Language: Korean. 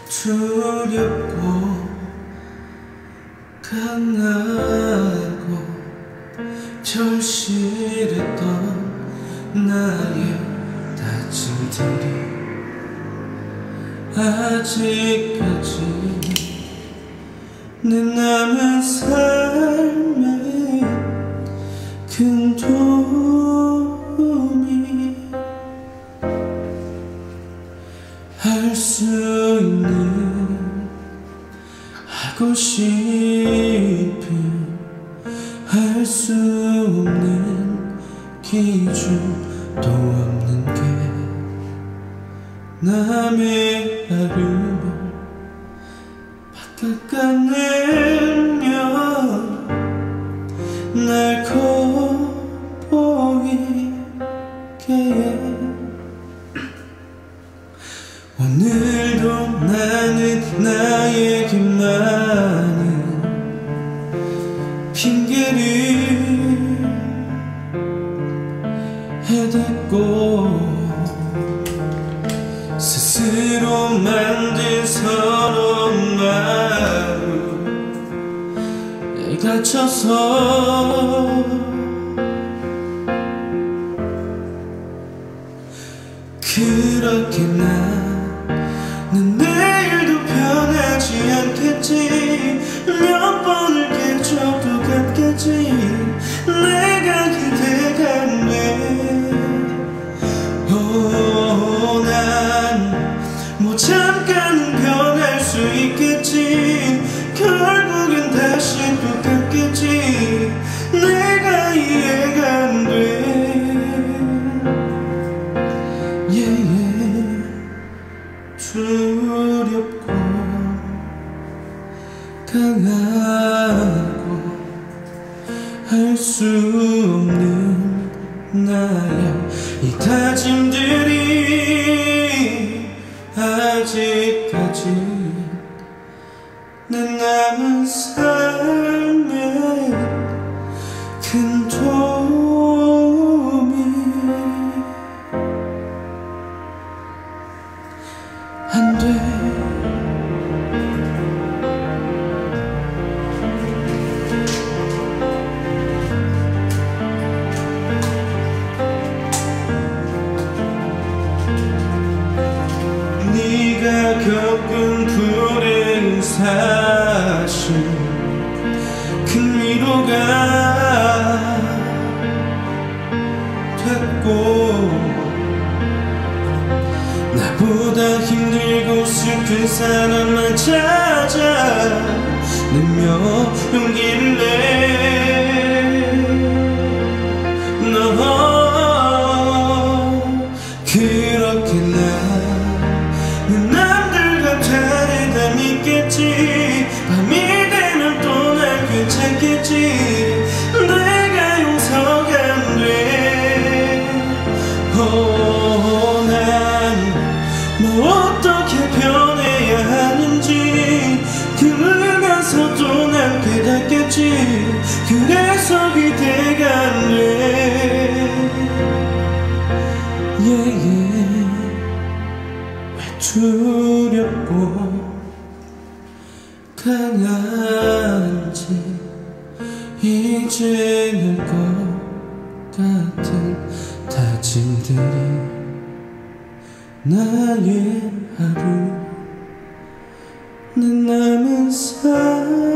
두렵고 강하고 절실했던 나의 다짐들이 아직까지 내 남은 삶에 큰 도움이 할 수 있는 하고 싶은 할 수 없는 기준도 없는 게 남의 하루 바깥가내면 날 거보이게 오늘도 나는 나에게 많은 핑계를 해댔고 스스로 만든 서러운 마음에 갇혀서 그렇게 나는 내일도 변하지 않겠지. 몇 번을 깨져도 같겠지. 내가 기대가 안 돼. 난 뭐 잠깐은 변할 수 있겠지. 결국엔 다시 똑같겠지. 내가 이해가 안 돼. 두렵고 강하고 할 수 없는 나의 이 다짐들이 아직까지 내 남은 삶에 큰 도움이 안 돼. 네가 겪은 불행 사실 큰 위로가 됐고 나보다 힘들고 슬픈 사람만 찾아내며 용기를 내. 너 그렇게 나는 남들과 다르다 믿겠지. 밤이 되면 또 날 괜찮겠지. 내가 용서가 안 돼. 뭐 어떻게 변해야 하는지 그러면서도 난 깨닫겠지. 그래서 기대가 안 돼. 왜 두렵고 강한지 이제는 것 같은 다짐들이 나의 하루 내 남은 삶